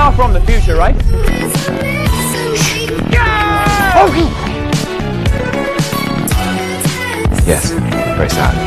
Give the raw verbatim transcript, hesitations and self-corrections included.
are from the future, right? Yes, very sad.